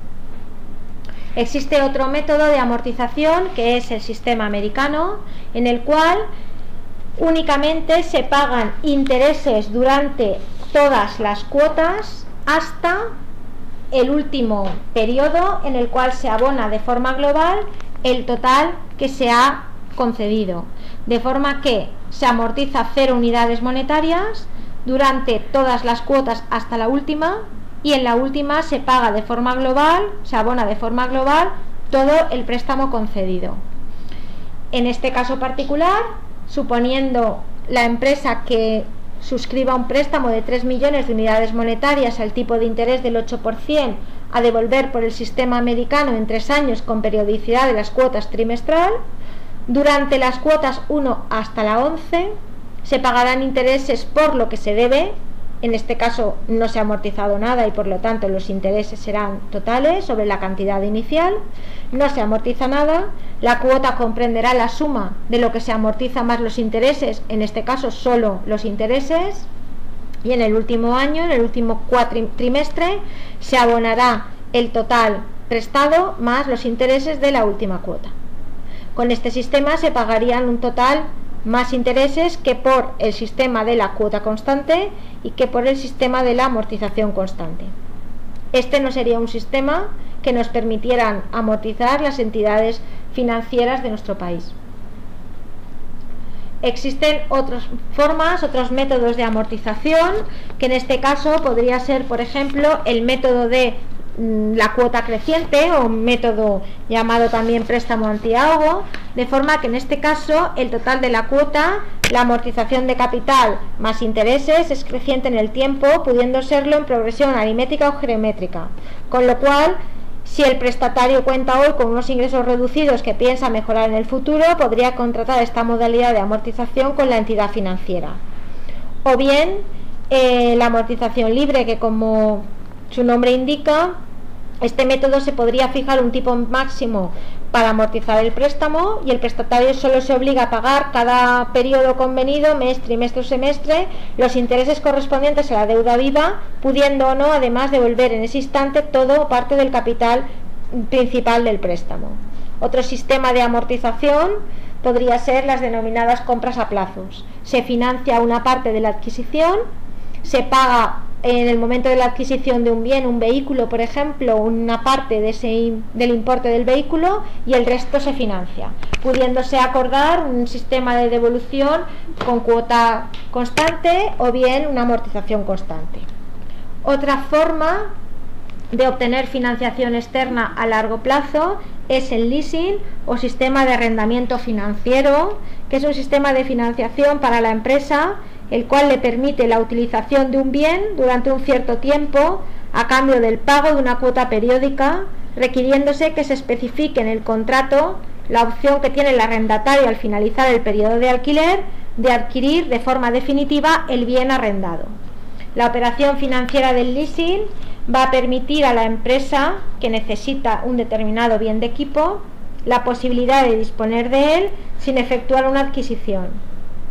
Existe otro método de amortización que es el sistema americano, en el cual únicamente se pagan intereses durante todas las cuotas hasta el último periodo en el cual se abona de forma global el total que se ha concedido, de forma que se amortiza cero unidades monetarias durante todas las cuotas hasta la última y en la última se paga de forma global, se abona de forma global todo el préstamo concedido. En este caso particular, suponiendo la empresa que suscriba un préstamo de tres millones de unidades monetarias al tipo de interés del ocho por ciento a devolver por el sistema americano en tres años con periodicidad de las cuotas trimestral, durante las cuotas uno hasta la once se pagarán intereses por lo que se debe. En este caso no se ha amortizado nada y por lo tanto los intereses serán totales sobre la cantidad inicial. No se amortiza nada, la cuota comprenderá la suma de lo que se amortiza más los intereses, en este caso solo los intereses, y en el último año, en el último trimestre, se abonará el total prestado más los intereses de la última cuota. Con este sistema se pagarían un total más intereses que por el sistema de la cuota constante y que por el sistema de la amortización constante. Este no sería un sistema que nos permitieran amortizar las entidades financieras de nuestro país. Existen otras formas, otros métodos de amortización, que en este caso podría ser, por ejemplo, el método de la cuota creciente o un método llamado también préstamo antiahogo, de forma que en este caso el total de la cuota, la amortización de capital más intereses, es creciente en el tiempo, pudiendo serlo en progresión aritmética o geométrica, con lo cual si el prestatario cuenta hoy con unos ingresos reducidos que piensa mejorar en el futuro, podría contratar esta modalidad de amortización con la entidad financiera. O bien eh, la amortización libre, que como su nombre indica, este método se podría fijar un tipo máximo para amortizar el préstamo y el prestatario solo se obliga a pagar cada periodo convenido, mes, trimestre o semestre, los intereses correspondientes a la deuda viva, pudiendo o no además devolver en ese instante todo o parte del capital principal del préstamo. Otro sistema de amortización podría ser las denominadas compras a plazos. Se financia una parte de la adquisición, se paga en el momento de la adquisición de un bien, un vehículo, por ejemplo, una parte de ese, del importe del vehículo y el resto se financia, pudiéndose acordar un sistema de devolución con cuota constante o bien una amortización constante. Otra forma de obtener financiación externa a largo plazo es el leasing o sistema de arrendamiento financiero, que es un sistema de financiación para la empresa el cual le permite la utilización de un bien durante un cierto tiempo a cambio del pago de una cuota periódica, requiriéndose que se especifique en el contrato la opción que tiene el arrendatario al finalizar el periodo de alquiler de adquirir de forma definitiva el bien arrendado. La operación financiera del leasing va a permitir a la empresa que necesita un determinado bien de equipo la posibilidad de disponer de él sin efectuar una adquisición.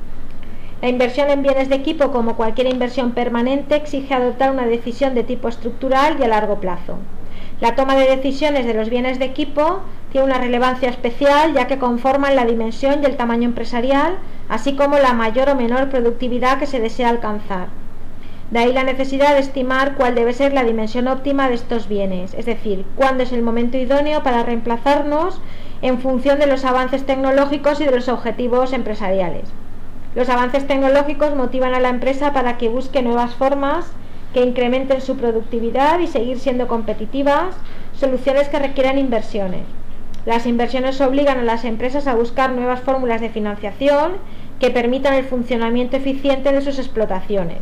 La inversión en bienes de equipo, como cualquier inversión permanente, exige adoptar una decisión de tipo estructural y a largo plazo. La toma de decisiones de los bienes de equipo tiene una relevancia especial, ya que conforman la dimensión y el tamaño empresarial, así como la mayor o menor productividad que se desea alcanzar. De ahí la necesidad de estimar cuál debe ser la dimensión óptima de estos bienes, es decir, cuándo es el momento idóneo para reemplazarnos en función de los avances tecnológicos y de los objetivos empresariales. Los avances tecnológicos motivan a la empresa para que busque nuevas formas que incrementen su productividad y seguir siendo competitivas, soluciones que requieran inversiones. Las inversiones obligan a las empresas a buscar nuevas fórmulas de financiación que permitan el funcionamiento eficiente de sus explotaciones.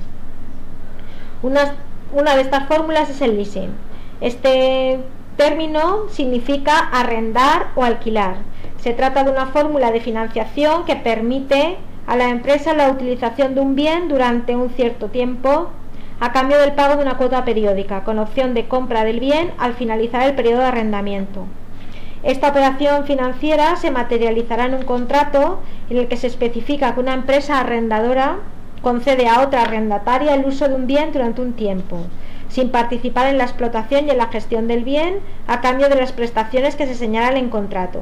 Una, una de estas fórmulas es el leasing. Este término significa arrendar o alquilar. Se trata de una fórmula de financiación que permite a la empresa la utilización de un bien durante un cierto tiempo a cambio del pago de una cuota periódica, con opción de compra del bien al finalizar el periodo de arrendamiento. Esta operación financiera se materializará en un contrato en el que se especifica que una empresa arrendadora concede a otra arrendataria el uso de un bien durante un tiempo, sin participar en la explotación y en la gestión del bien, a cambio de las prestaciones que se señalan en contrato.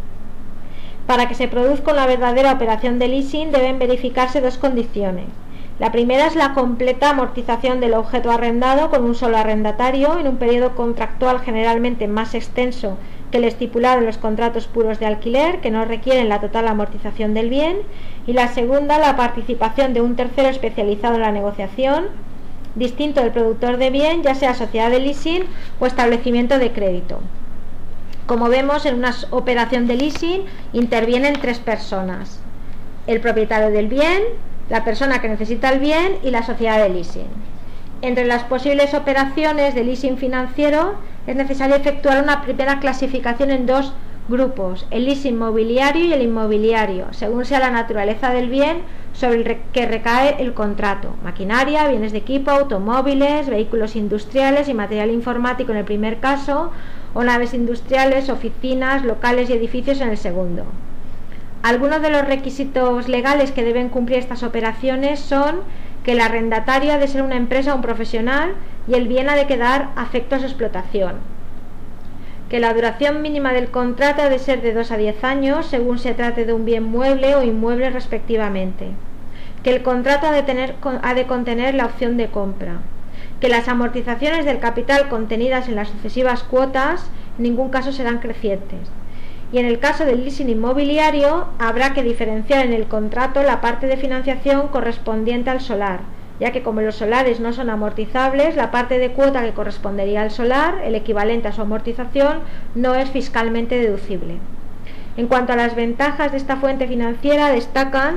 Para que se produzca una verdadera operación de leasing deben verificarse dos condiciones. La primera es la completa amortización del objeto arrendado con un solo arrendatario en un periodo contractual generalmente más extenso que el estipulado en los contratos puros de alquiler, que no requieren la total amortización del bien, y la segunda, la participación de un tercero especializado en la negociación, distinto del productor de bien, ya sea sociedad de leasing o establecimiento de crédito. Como vemos, en una operación de leasing intervienen tres personas: el propietario del bien, la persona que necesita el bien y la sociedad de leasing. Entre las posibles operaciones de leasing financiero es necesario efectuar una primera clasificación en dos grupos: el leasing mobiliario y el inmobiliario, según sea la naturaleza del bien sobre el que recae el contrato: maquinaria, bienes de equipo, automóviles, vehículos industriales y material informático en el primer caso, o naves industriales, oficinas, locales y edificios en el segundo. Algunos de los requisitos legales que deben cumplir estas operaciones son que el arrendatario ha de ser una empresa o un profesional y el bien ha de quedar afecto a su explotación, que la duración mínima del contrato ha de ser de dos a diez años según se trate de un bien mueble o inmueble respectivamente, que el contrato ha de, tener, ha de contener la opción de compra, que las amortizaciones del capital contenidas en las sucesivas cuotas en ningún caso serán crecientes. Y en el caso del leasing inmobiliario habrá que diferenciar en el contrato la parte de financiación correspondiente al solar, ya que como los solares no son amortizables, la parte de cuota que correspondería al solar, el equivalente a su amortización, no es fiscalmente deducible. En cuanto a las ventajas de esta fuente financiera, destacan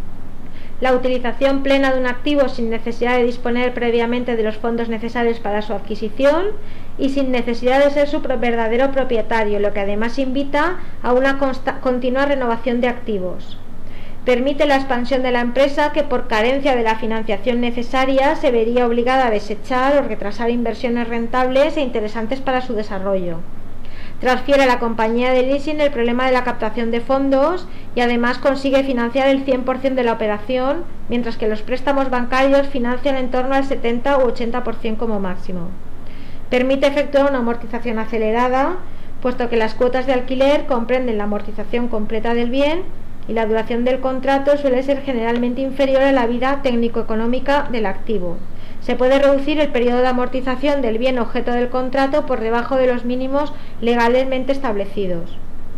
la utilización plena de un activo sin necesidad de disponer previamente de los fondos necesarios para su adquisición y sin necesidad de ser su verdadero propietario, lo que además invita a una continua renovación de activos. Permite la expansión de la empresa, que por carencia de la financiación necesaria se vería obligada a desechar o retrasar inversiones rentables e interesantes para su desarrollo. Transfiere a la compañía de leasing el problema de la captación de fondos y además consigue financiar el cien por ciento de la operación, mientras que los préstamos bancarios financian en torno al setenta u ochenta por ciento como máximo. Permite efectuar una amortización acelerada, puesto que las cuotas de alquiler comprenden la amortización completa del bien y la duración del contrato suele ser generalmente inferior a la vida técnico-económica del activo. Se puede reducir el periodo de amortización del bien objeto del contrato por debajo de los mínimos legalmente establecidos.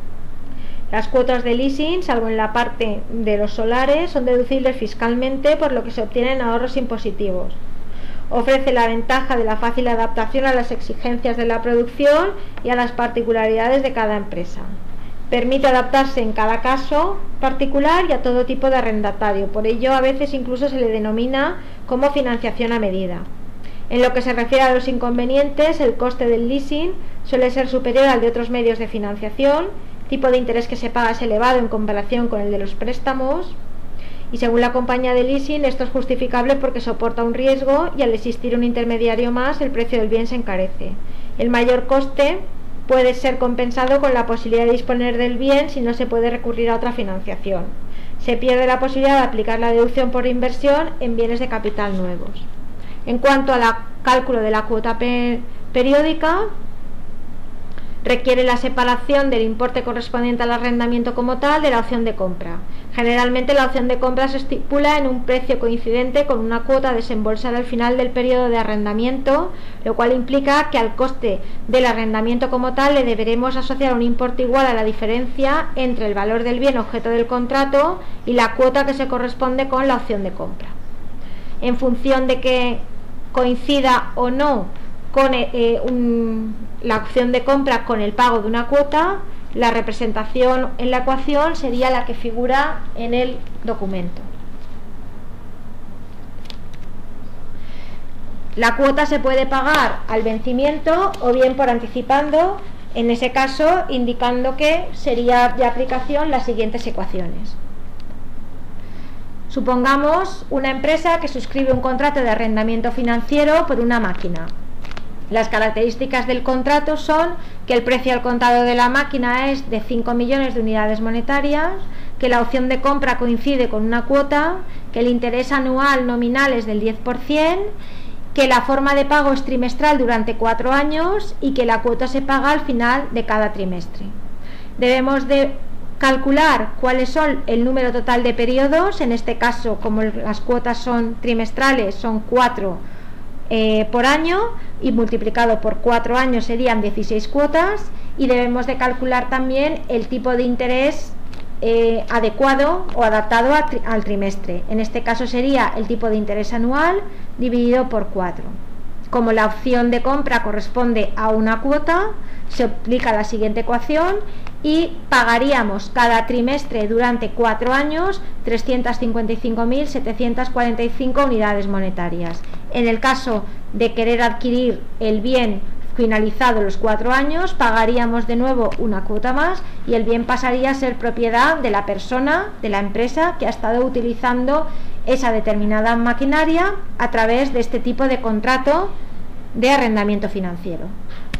Las cuotas de leasing, salvo en la parte de los solares, son deducibles fiscalmente, por lo que se obtienen ahorros impositivos. Ofrece la ventaja de la fácil adaptación a las exigencias de la producción y a las particularidades de cada empresa. Permite adaptarse en cada caso particular y a todo tipo de arrendatario, por ello a veces incluso se le denomina como financiación a medida. En lo que se refiere a los inconvenientes, el coste del leasing suele ser superior al de otros medios de financiación, el tipo de interés que se paga es elevado en comparación con el de los préstamos, y según la compañía de leasing esto es justificable porque soporta un riesgo y al existir un intermediario más el precio del bien se encarece. El mayor coste puede ser compensado con la posibilidad de disponer del bien si no se puede recurrir a otra financiación. Se pierde la posibilidad de aplicar la deducción por inversión en bienes de capital nuevos. En cuanto al cálculo de la cuota per periódica, requiere la separación del importe correspondiente al arrendamiento como tal de la opción de compra. Generalmente la opción de compra se estipula en un precio coincidente con una cuota a desembolsar al final del periodo de arrendamiento, lo cual implica que al coste del arrendamiento como tal le deberemos asociar un importe igual a la diferencia entre el valor del bien objeto del contrato y la cuota que se corresponde con la opción de compra. En función de que coincida o no con eh, un, la opción de compra con el pago de una cuota, la representación en la ecuación sería la que figura en el documento. La cuota se puede pagar al vencimiento o bien por anticipando, en ese caso indicando que sería de aplicación las siguientes ecuaciones. Supongamos una empresa que suscribe un contrato de arrendamiento financiero por una máquina. Las características del contrato son que el precio al contado de la máquina es de cinco millones de unidades monetarias, que la opción de compra coincide con una cuota, que el interés anual nominal es del diez por ciento, que la forma de pago es trimestral durante cuatro años y que la cuota se paga al final de cada trimestre. Debemos de calcular cuáles son el número total de periodos, en este caso como las cuotas son trimestrales son cuatro Eh, por año y multiplicado por cuatro años serían dieciséis cuotas, y debemos de calcular también el tipo de interés eh, adecuado o adaptado a tri al trimestre. En este caso sería el tipo de interés anual dividido por cuatro. Como la opción de compra corresponde a una cuota, se aplica la siguiente ecuación y pagaríamos cada trimestre durante cuatro años trescientas cincuenta y cinco mil setecientas cuarenta y cinco unidades monetarias. En el caso de querer adquirir el bien finalizado los cuatro años, pagaríamos de nuevo una cuota más y el bien pasaría a ser propiedad de la persona, de la empresa que ha estado utilizando esa determinada maquinaria a través de este tipo de contrato de arrendamiento financiero.